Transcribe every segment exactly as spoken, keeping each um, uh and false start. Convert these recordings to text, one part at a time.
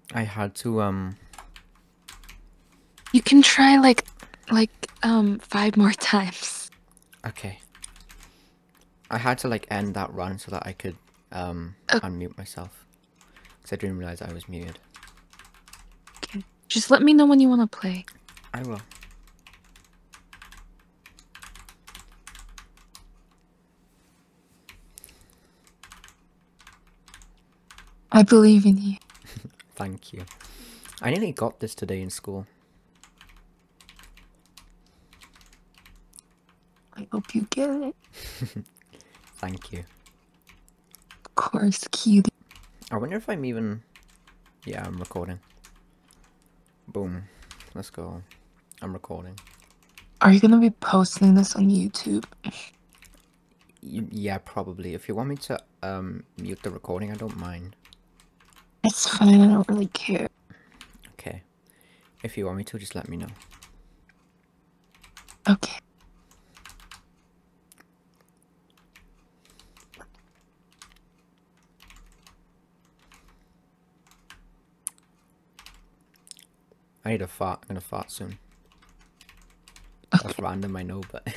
I had to um You can try like like um five more times. okay. I had to like end that run so that I could um Okay. unmute myself. Because I didn't realize I was muted. Just let me know when you want to play. I will. I believe in you. Thank you. I nearly got this today in school. I hope you get it. Thank you. Of course, cutie. I wonder if I'm even... Yeah, I'm recording. Boom. Let's go. I'm recording. Are you gonna be posting this on YouTube? Y yeah, probably. If you want me to um mute the recording, I don't mind. It's fine, I don't really care. Okay. If you want me to, just let me know. Okay. I need a fart. I'm gonna fart soon. That's Okay. random, I know, but...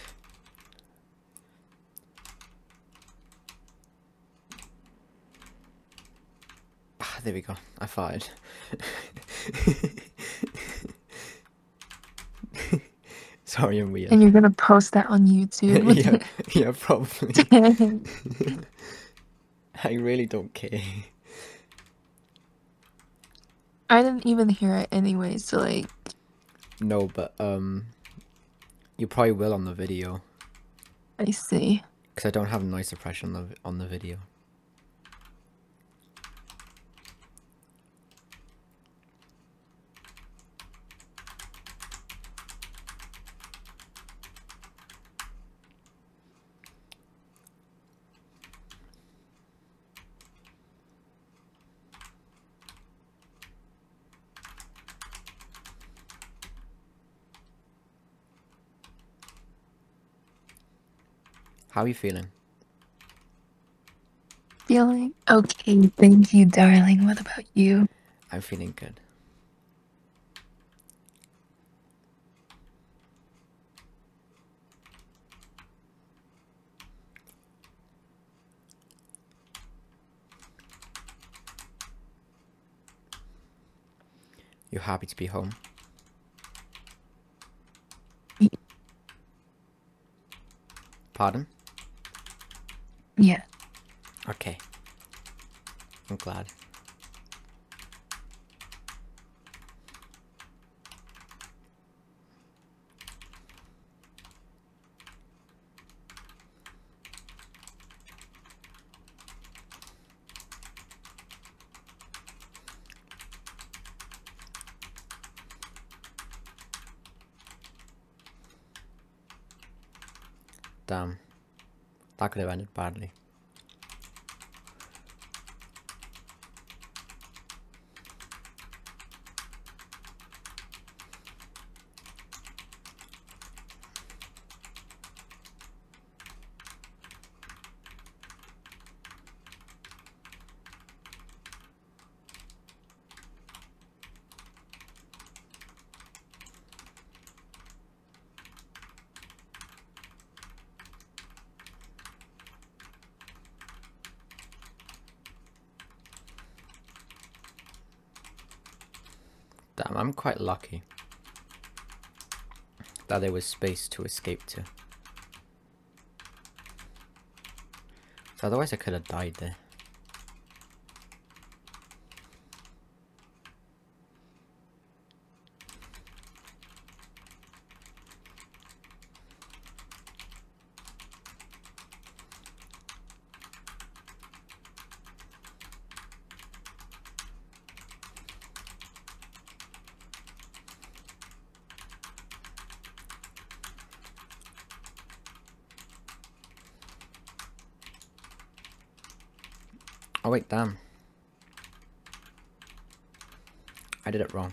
ah, there we go. I farted. Sorry, I'm weird. And you're gonna post that on YouTube with yeah, it? yeah, probably. I really don't care. I didn't even hear it anyway, so like... No, but um, you probably will on the video. I see. Because I don't have noise suppression on the, on the video. How are you feeling? Feeling okay, thank you, darling. What about you? I'm feeling good. You're happy to be home? Pardon? Yeah. Okay. I'm glad. Damn. That could have ended badly. Damn, I'm quite lucky that there was space to escape to. So otherwise I could have died there. Oh wait, damn. I did it wrong.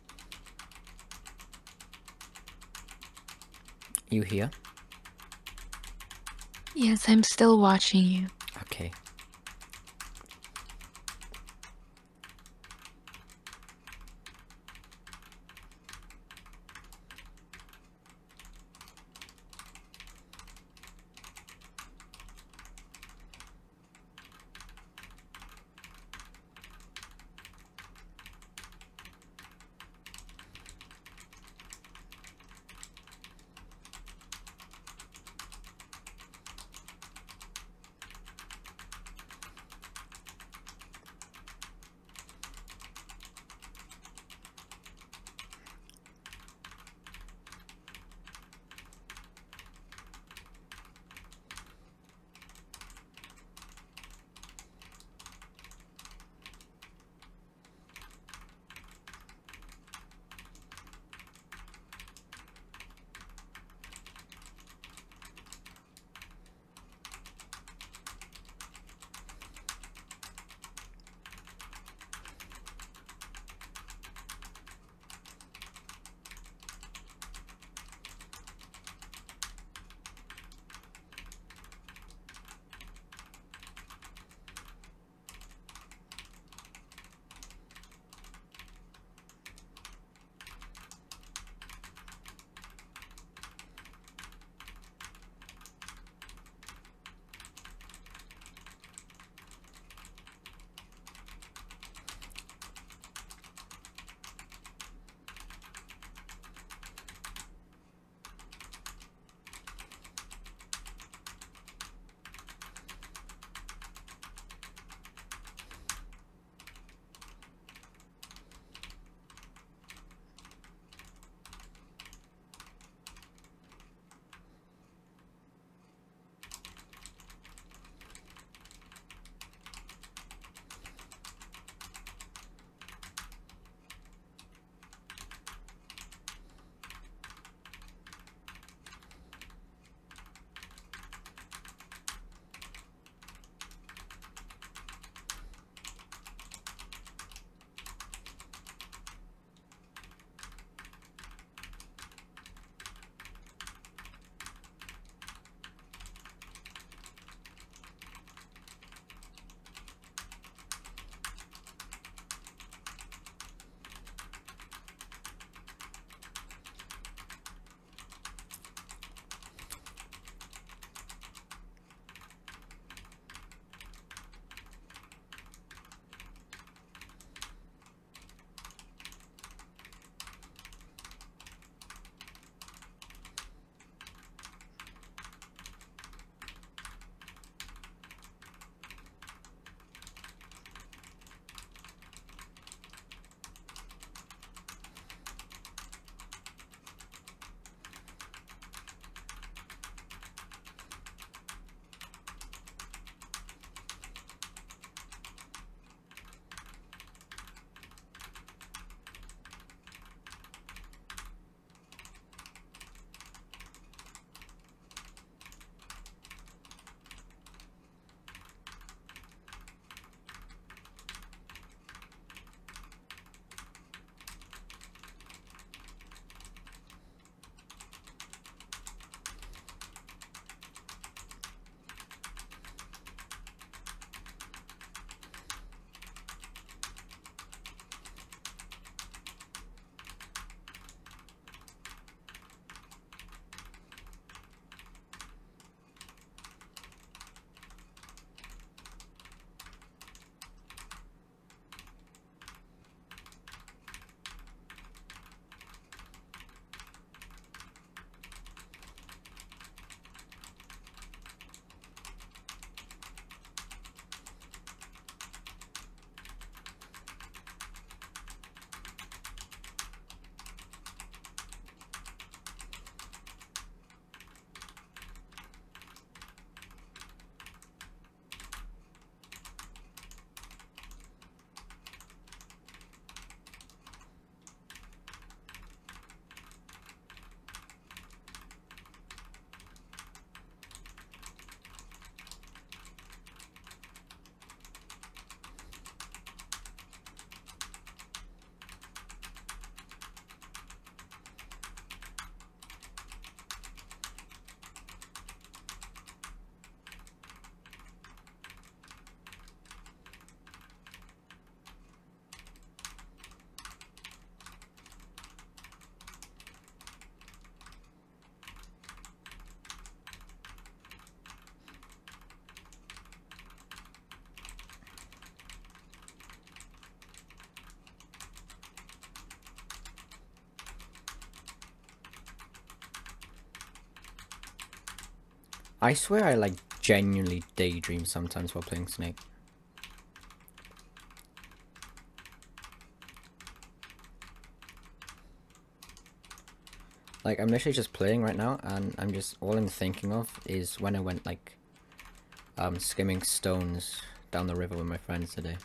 You here? Yes, I'm still watching you. Okay. I swear I like genuinely daydream sometimes while playing Snake. Like, I'm literally just playing right now, and I'm just, all I'm thinking of is when I went, like, um, skimming stones down the river with my friends today.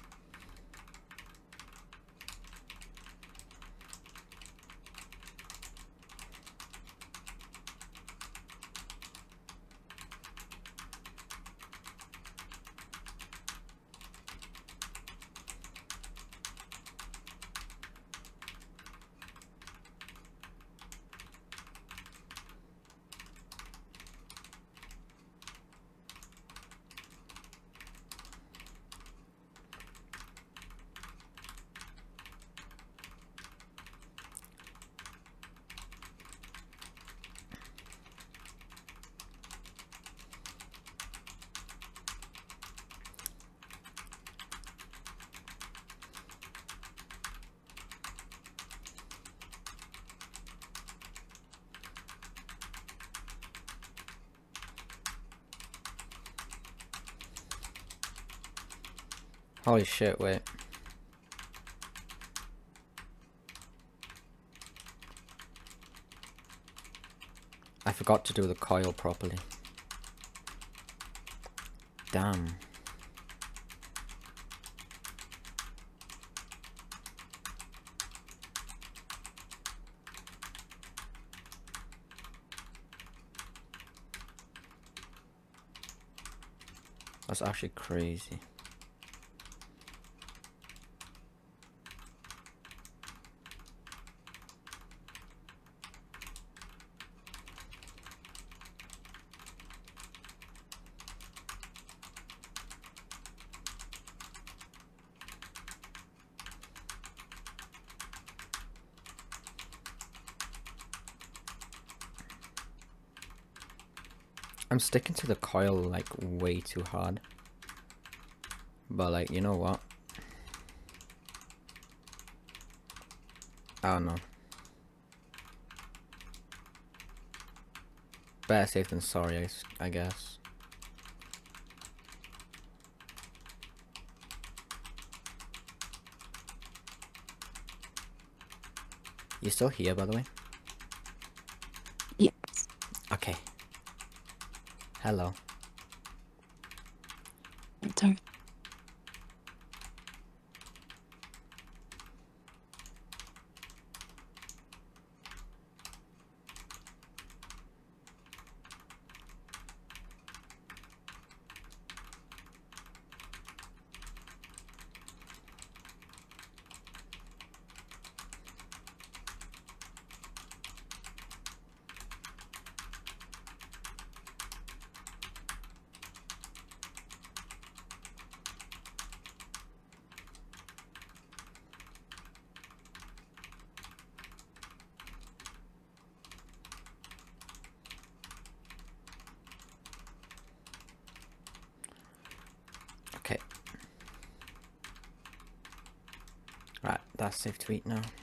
Holy shit, wait. I forgot to do the coil properly. Damn. That's actually crazy. I'm sticking to the coil like way too hard. But like, you know what? I don't know. Better safe than sorry, I, s- I guess. You still here, by the way? Yes. Okay. Hello. Sorry. Okay. Right, that's safe to eat now.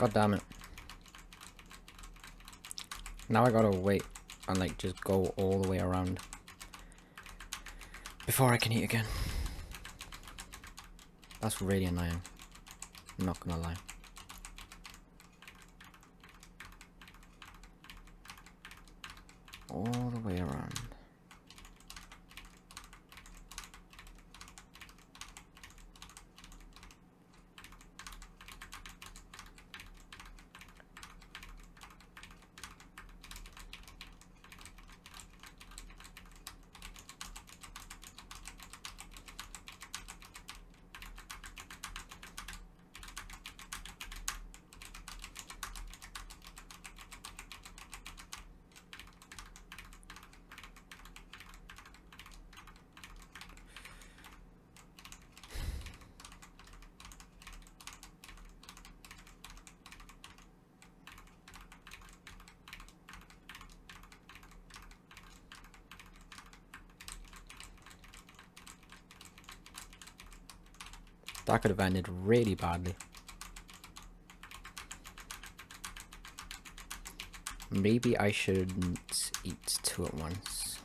God damn it. Now I gotta wait and like just go all the way around before I can eat again. That's really annoying. I'm not gonna lie. All the way around. That could have ended really badly. Maybe I shouldn't eat two at once.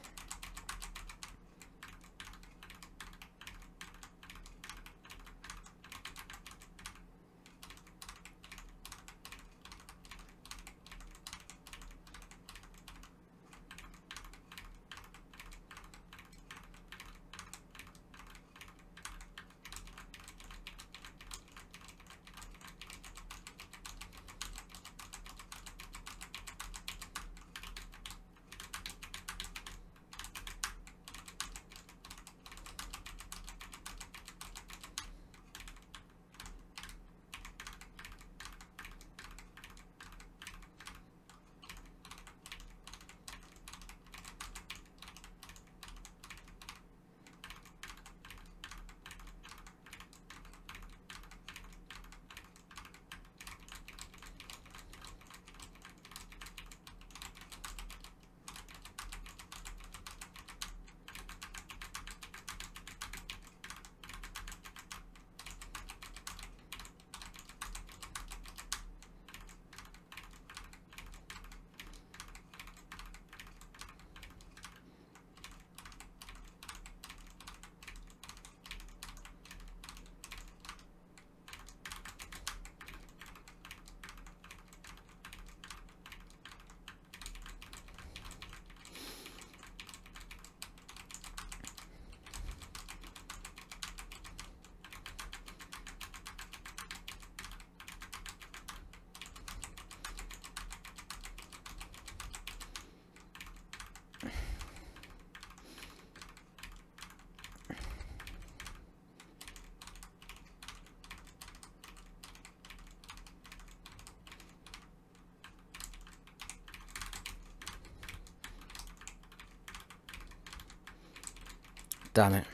Damn it.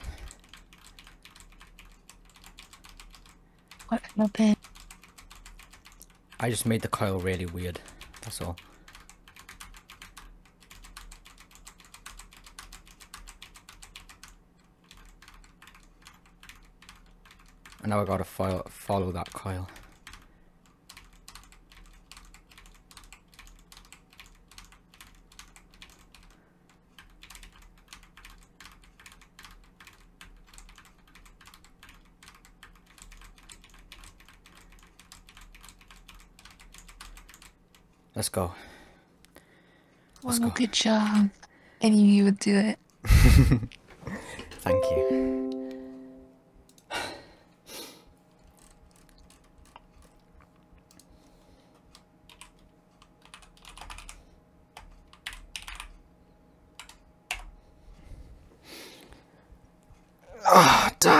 What happened? I just made the coil really weird. That's all. And now I gotta follow, follow that coil. Let's go. Let's Well, go. good job. I knew you would do it. Thank you. Ah, oh, damn.